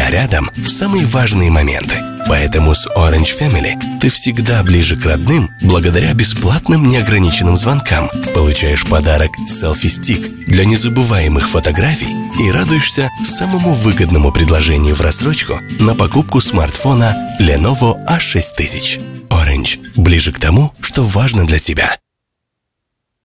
всегда рядом в самые важные моменты. Поэтому с Orange Family ты всегда ближе к родным благодаря бесплатным неограниченным звонкам. Получаешь подарок селфи-стик для незабываемых фотографий и радуешься самому выгодному предложению в рассрочку на покупку смартфона Lenovo A6000. Orange. Ближе к тому, что важно для тебя.